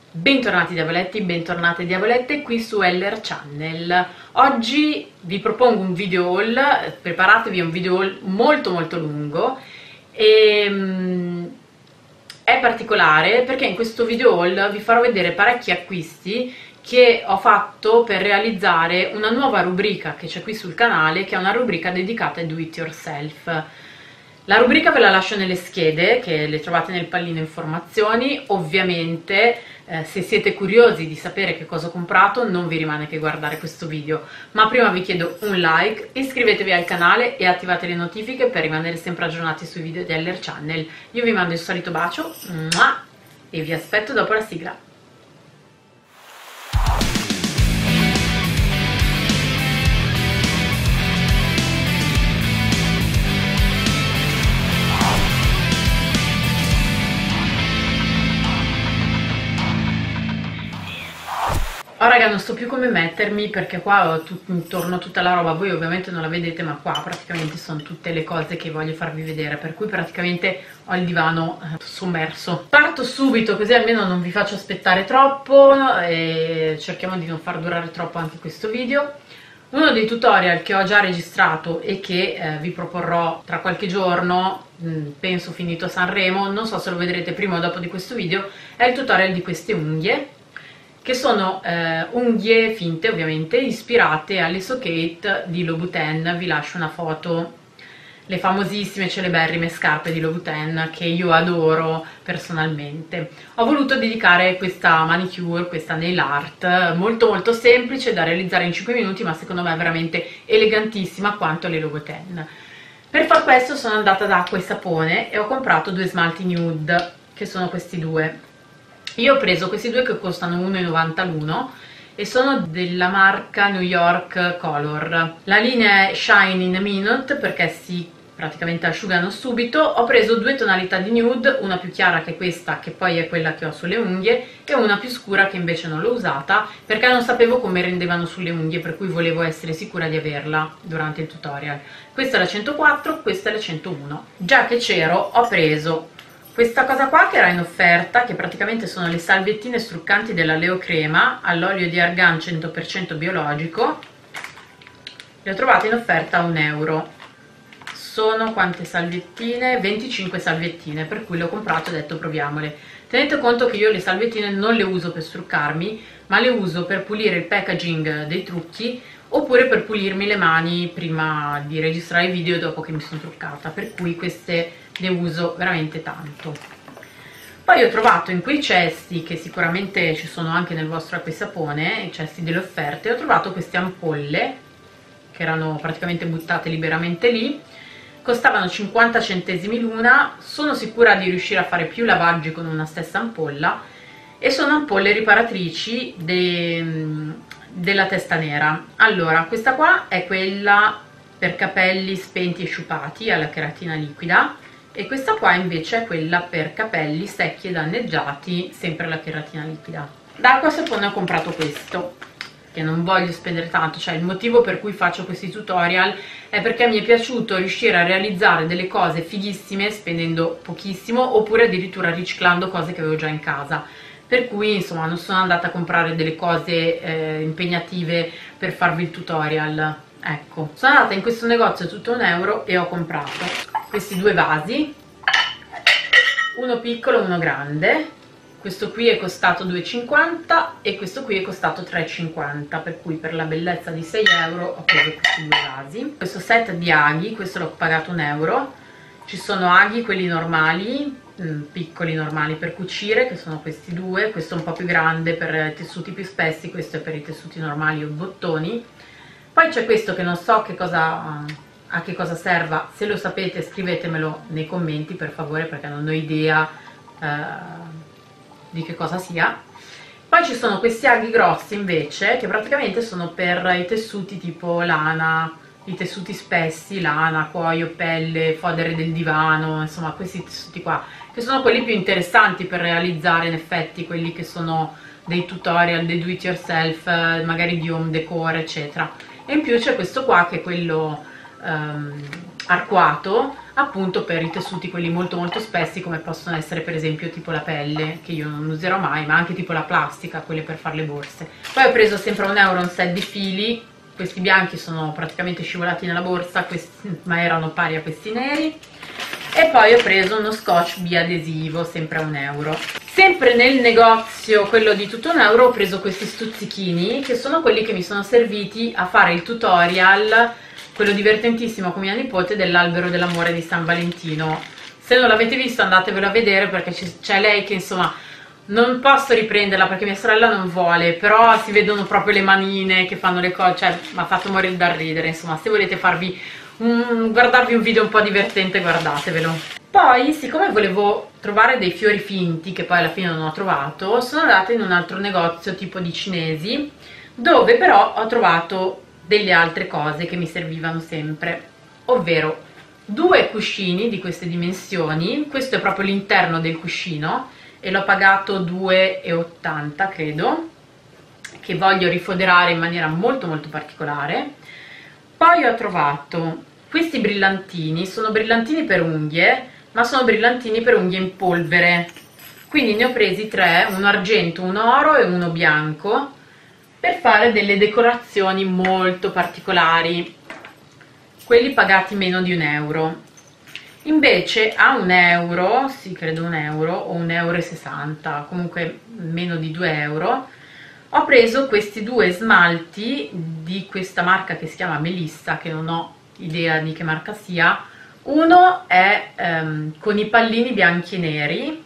Bentornati diavoletti, bentornate diavolette qui su Eller Channel. Oggi vi propongo un video haul, preparatevi, è un video haul molto lungo e è particolare perché in questo video haul vi farò vedere parecchi acquisti che ho fatto per realizzare una nuova rubrica che c'è qui sul canale, che è una rubrica dedicata ai do it yourself. La rubrica ve la lascio nelle schede, che le trovate nel pallino informazioni. Ovviamente se siete curiosi di sapere che cosa ho comprato non vi rimane che guardare questo video, ma prima vi chiedo un like, iscrivetevi al canale e attivate le notifiche per rimanere sempre aggiornati sui video di Eller Channel. Io vi mando il solito bacio e vi aspetto dopo la sigla. Oh raga, non so più come mettermi perché qua ho intorno tutta la roba, voi ovviamente non la vedete, ma qua praticamente sono tutte le cose che voglio farvi vedere, per cui praticamente ho il divano sommerso. Parto subito così almeno non vi faccio aspettare troppo e cerchiamo di non far durare troppo anche questo video. Uno dei tutorial che ho già registrato e che vi proporrò tra qualche giorno, penso finito Sanremo, non so se lo vedrete prima o dopo di questo video, è il tutorial di queste unghie, che sono unghie finte ovviamente, ispirate alle Socate di Louboutin. Vi lascio una foto, le famosissime celeberrime scarpe di Louboutin che io adoro personalmente. Ho voluto dedicare questa manicure, questa nail art molto semplice da realizzare in 5 minuti, ma secondo me è veramente elegantissima quanto le Louboutin. Per far questo sono andata ad acqua e sapone e ho comprato due smalti nude, che sono questi due. Io ho preso questi due che costano 1,90 l'uno e sono della marca New York Color. La linea è Shine in a Minute perché si praticamente asciugano subito. Ho preso due tonalità di nude, una più chiara che questa, che poi è quella che ho sulle unghie, e una più scura che invece non l'ho usata perché non sapevo come rendevano sulle unghie, per cui volevo essere sicura di averla durante il tutorial. Questa è la 104, questa è la 101. Già che c'ero ho preso questa cosa qua che era in offerta, che praticamente sono le salviettine struccanti della Leo Crema all'olio di argan 100% biologico. Le ho trovate in offerta a €1. Sono quante salviettine? 25 salviettine, per cui le ho comprate e ho detto proviamole. Tenete conto che io le salviettine non le uso per struccarmi, ma le uso per pulire il packaging dei trucchi oppure per pulirmi le mani prima di registrare i video e dopo che mi sono truccata, per cui queste le uso veramente tanto. Poi ho trovato in quei cesti, che sicuramente ci sono anche nel vostro acquisapone, i cesti delle offerte, ho trovato queste ampolle che erano praticamente buttate liberamente lì, costavano 50 centesimi l'una. Sono sicura di riuscire a fare più lavaggi con una stessa ampolla e sono ampolle riparatrici della testa nera. Allora, questa qua è quella per capelli spenti e sciupati alla cheratina liquida e questa qua invece è quella per capelli secchi e danneggiati, sempre alla cheratina liquida. Da acqua e sapone ho comprato questo, che non voglio spendere tanto, cioè il motivo per cui faccio questi tutorial è perché mi è piaciuto riuscire a realizzare delle cose fighissime spendendo pochissimo, oppure addirittura riciclando cose che avevo già in casa. Per cui insomma non sono andata a comprare delle cose impegnative per farvi il tutorial. Ecco, sono andata in questo negozio tutto €1 e ho comprato questi due vasi, uno piccolo e uno grande. Questo qui è costato 2,50 e questo qui è costato 3,50, per cui per la bellezza di €6 ho preso questi due vasi. Questo set di aghi, questo l'ho pagato €1. Ci sono aghi, quelli normali, piccoli normali per cucire, che sono questi due. Questo è un po' più grande per tessuti più spessi, questo è per i tessuti normali o bottoni. Poi c'è questo che non so a che cosa serva, se lo sapete scrivetemelo nei commenti per favore, perché non ho idea di che cosa sia. Poi ci sono questi aghi grossi invece, che praticamente sono per i tessuti tipo lana, i tessuti spessi, lana, cuoio, pelle, fodere del divano, insomma questi tessuti qua, che sono quelli più interessanti per realizzare in effetti quelli che sono dei tutorial, dei do it yourself, magari di home decor eccetera. E in più c'è questo qua che è quello arcuato appunto per i tessuti quelli molto molto spessi, come possono essere per esempio tipo la pelle, che io non userò mai, ma anche tipo la plastica, quelle per fare le borse. Poi ho preso sempre a €1 un set di fili, questi bianchi sono praticamente scivolati nella borsa, ma erano pari a questi neri. E poi ho preso uno scotch biadesivo, sempre a €1. Sempre nel negozio, quello di tutto €1, ho preso questi stuzzichini, che sono quelli che mi sono serviti a fare il tutorial, quello divertentissimo con mia nipote, dell'albero dell'amore di San Valentino. Se non l'avete visto andatevelo a vedere, perché c'è lei che insomma non posso riprenderla perché mia sorella non vuole, però si vedono proprio le manine che fanno le cose, cioè mi ha fatto morire dal ridere. Insomma, se volete guardarvi un video un po' divertente, guardatevelo. Poi, siccome volevo trovare dei fiori finti, che poi alla fine non ho trovato, sono andata in un altro negozio tipo di cinesi, dove però ho trovato delle altre cose che mi servivano sempre, ovvero 2 cuscini di queste dimensioni. Questo è proprio l'interno del cuscino e l'ho pagato €2,80 credo, che voglio rifoderare in maniera molto molto particolare. Poi ho trovato questi brillantini, sono brillantini per unghie, ma sono brillantini per unghie in polvere, quindi ne ho presi 3, uno argento, uno oro e uno bianco, per fare delle decorazioni molto particolari. Quelli pagati meno di €1. Invece a €1, sì credo €1 o €1,60, comunque meno di €2, ho preso questi 2 smalti di questa marca che si chiama Melissa, che non ho idea di che marca sia. Uno è con i pallini bianchi e neri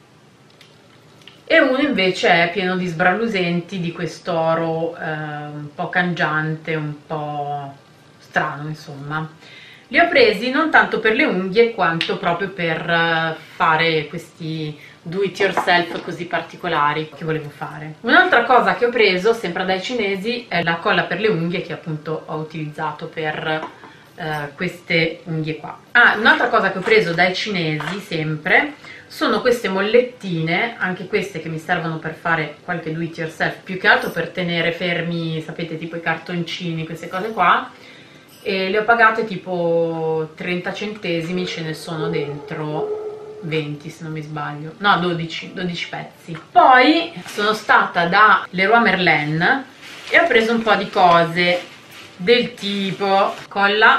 e uno invece è pieno di sbrallusenti di quest'oro un po' cangiante, un po' strano insomma. Li ho presi non tanto per le unghie quanto proprio per fare questi do it yourself così particolari che volevo fare. Un'altra cosa che ho preso sempre dai cinesi è la colla per le unghie, che appunto ho utilizzato per queste unghie qua. Un'altra cosa che ho preso dai cinesi sempre sono queste mollettine, anche queste che mi servono per fare qualche do it yourself, più che altro per tenere fermi, sapete, tipo i cartoncini, queste cose qua, e le ho pagate tipo 30 centesimi, ce ne sono dentro 20 se non mi sbaglio, no 12 pezzi. Poi sono stata da Leroy Merlin e ho preso un po' di cose del tipo colla,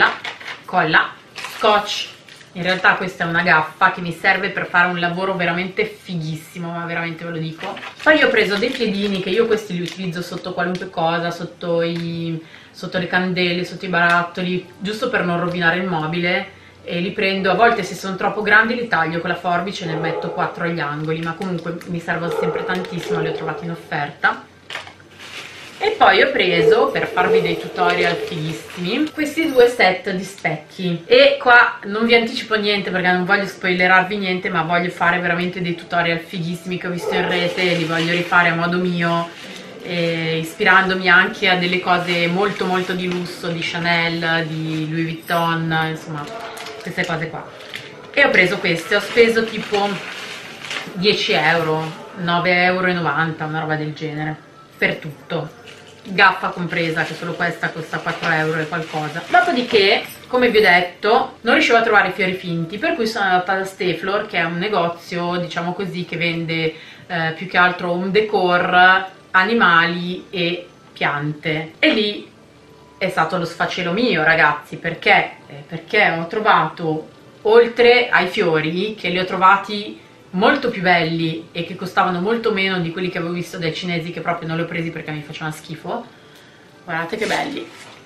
scotch. In realtà questa è una gaffa che mi serve per fare un lavoro veramente fighissimo, ma veramente ve lo dico. Poi ho preso dei piedini, che io questi li utilizzo sotto qualunque cosa, sotto le candele, sotto i barattoli, giusto per non rovinare il mobile, e li prendo, a volte se sono troppo grandi li taglio con la forbice e ne metto 4 agli angoli, ma comunque mi servono sempre tantissimo, li ho trovati in offerta. E poi ho preso, per farvi dei tutorial fighissimi, questi 2 set di specchi, e qua non vi anticipo niente perché non voglio spoilerarvi niente, ma voglio fare veramente dei tutorial fighissimi che ho visto in rete e li voglio rifare a modo mio, ispirandomi anche a delle cose molto molto di lusso, di Chanel, di Louis Vuitton, insomma queste cose qua. E ho preso queste, ho speso tipo 10 euro, 9,90 €, una roba del genere, per tutto, gaffa compresa, che solo questa costa 4 euro e qualcosa. Dopodiché, come vi ho detto, non riuscivo a trovare i fiori finti, per cui sono andata da Steflor, che è un negozio, diciamo così, che vende più che altro un decor, animali e piante, e lì è stato lo sfacelo mio, ragazzi, perché ho trovato, oltre ai fiori, che li ho trovati molto più belli e che costavano molto meno di quelli che avevo visto dai cinesi, che proprio non li ho presi perché mi facevano schifo. Guardate che belli,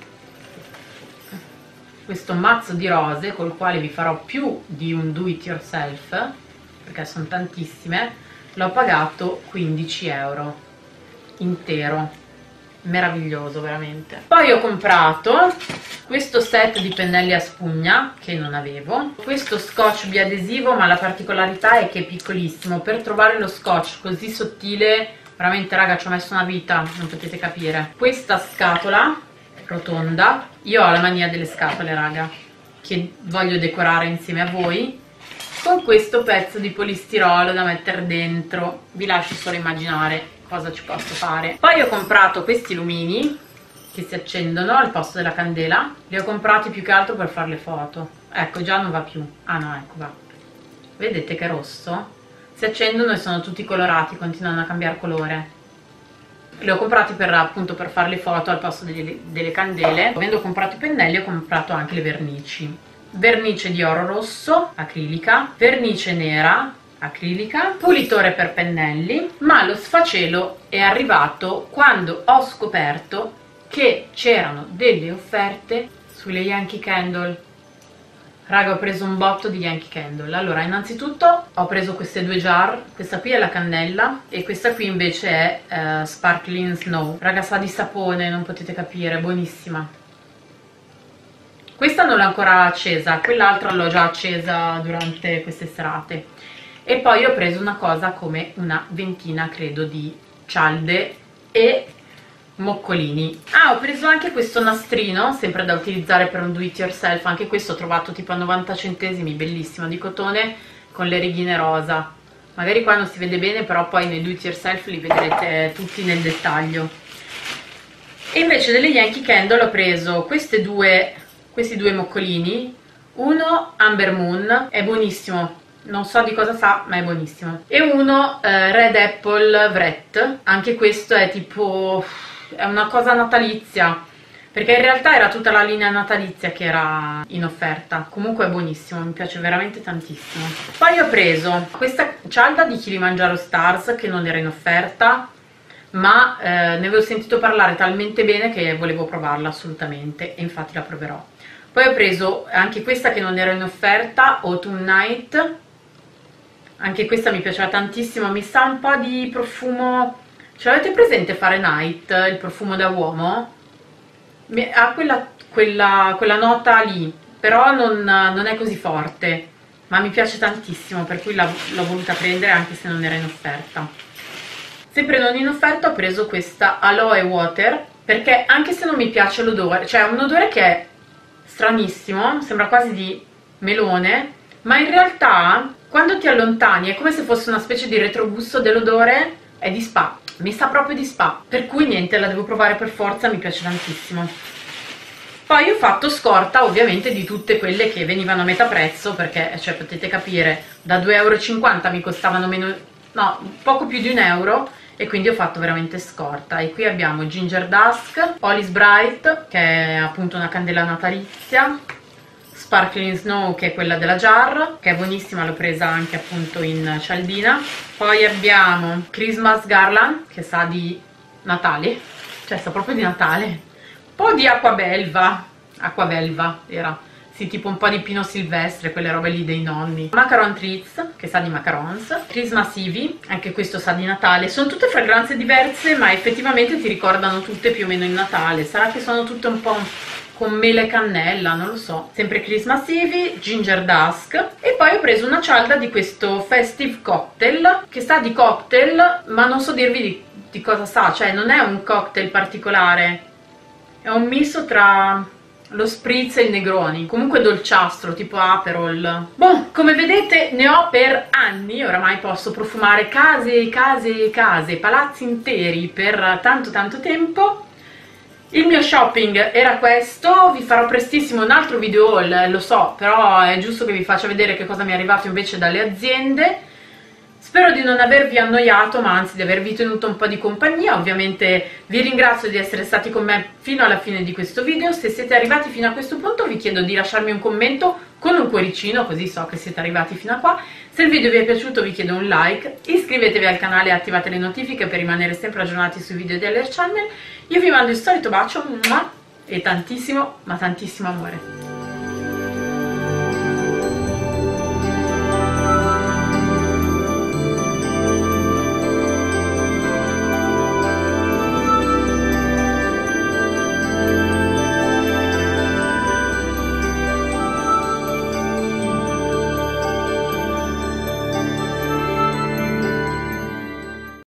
questo mazzo di rose col quale vi farò più di un do it yourself perché sono tantissime, l'ho pagato 15 euro intero, meraviglioso veramente. Poi ho comprato questo set di pennelli a spugna che non avevo, questo scotch biadesivo, ma la particolarità è che è piccolissimo. Per trovare lo scotch così sottile veramente, raga, ci ho messo una vita, non potete capire. Questa scatola rotonda, io ho la mania delle scatole, raga, che voglio decorare insieme a voi, con questo pezzo di polistirolo da mettere dentro. Vi lascio solo immaginare cosa ci posso fare. Poi ho comprato questi lumini che si accendono al posto della candela, li ho comprati più che altro per fare le foto. ecco, già non va più. Ah no, ecco, va. Vedete che è rosso? Si accendono e sono tutti colorati, continuano a cambiare colore. Li ho comprati per, appunto, per fare le foto al posto delle candele. Avendo comprato i pennelli ho comprato anche le vernici. Vernice di oro rosso, acrilica, vernice nera, acrilica, pulitore per pennelli, ma lo sfacelo è arrivato quando ho scoperto che c'erano delle offerte sulle Yankee Candle. Raga, ho preso un botto di Yankee Candle. Allora, innanzitutto ho preso queste due jar. Questa qui è la cannella e questa qui invece è Sparkling Snow. Raga, sa di sapone, non potete capire, buonissima. Questa non l'ho ancora accesa, quell'altra l'ho già accesa durante queste serate. E poi ho preso una cosa come una ventina, credo, di cialde e moccolini. Ah, ho preso anche questo nastrino, sempre da utilizzare per un do it yourself. Anche questo ho trovato tipo a 90 centesimi, bellissimo, di cotone con le righine rosa. Magari qua non si vede bene, però poi nei do it yourself li vedrete tutti nel dettaglio. E invece delle Yankee Candle ho preso questi due moccolini. Uno Amber Moon, è buonissimo, non so di cosa sa, ma è buonissimo. E uno Red Apple Vret, anche questo è tipo, è una cosa natalizia, perché in realtà era tutta la linea natalizia che era in offerta. Comunque è buonissimo, mi piace veramente tantissimo. Poi ho preso questa cialda di Kilimanjaro Stars che non era in offerta, ma ne avevo sentito parlare talmente bene che volevo provarla assolutamente, e infatti la proverò. Poi ho preso anche questa che non era in offerta, Autumn Night. Anche questa mi piaceva tantissimo, mi sa un po' di profumo. Ce l'avete presente Fahrenheit, il profumo da uomo? Ha quella nota lì, però non è così forte, ma mi piace tantissimo, per cui l'ho voluta prendere anche se non era in offerta. Sempre non in offerta ho preso questa Aloe Water, perché anche se non mi piace l'odore, cioè è un odore che è stranissimo, sembra quasi di melone, ma in realtà quando ti allontani è come se fosse una specie di retrogusto dell'odore, è di spa, mi sa proprio di spa, per cui niente, la devo provare per forza, mi piace tantissimo. Poi ho fatto scorta ovviamente di tutte quelle che venivano a metà prezzo, perché cioè, potete capire, da 2,50 € mi costavano meno, no, poco più di €1, e quindi ho fatto veramente scorta. E qui abbiamo Ginger Dusk, Holly's Bright, che è appunto una candela natalizia, Sparkling Snow, che è quella della jar, che è buonissima, l'ho presa anche appunto in cialdina. Poi abbiamo Christmas Garland, che sa di Natale, cioè sa proprio di Natale. Un po' di Acquabelva era, sì, tipo un po' di pino silvestre, quelle robe lì dei nonni. Macaron Treats, che sa di macarons. Christmas Ivy, anche questo sa di Natale. Sono tutte fragranze diverse, ma effettivamente ti ricordano tutte più o meno il Natale. Sarà che sono tutte un po' con mele e cannella, non lo so. Sempre Christmas Ivy, Ginger Dusk. E poi ho preso una cialda di questo Festive Cocktail, che sa di cocktail, ma non so dirvi di cosa sa. Cioè non è un cocktail particolare, è un misto tra lo spritz e il Negroni, comunque dolciastro, tipo Aperol. Boh, come vedete ne ho per anni, oramai posso profumare case e case e case, palazzi interi per tanto tanto tempo. Il mio shopping era questo, vi farò prestissimo un altro video haul, lo so, però è giusto che vi faccia vedere che cosa mi è arrivato invece dalle aziende. Spero di non avervi annoiato, ma anzi di avervi tenuto un po' di compagnia. Ovviamente vi ringrazio di essere stati con me fino alla fine di questo video. Se siete arrivati fino a questo punto vi chiedo di lasciarmi un commento con un cuoricino, così so che siete arrivati fino a qua. Se il video vi è piaciuto vi chiedo un like, iscrivetevi al canale e attivate le notifiche per rimanere sempre aggiornati sui video di LR Channel. Io vi mando il solito bacio e tantissimo, ma tantissimo amore.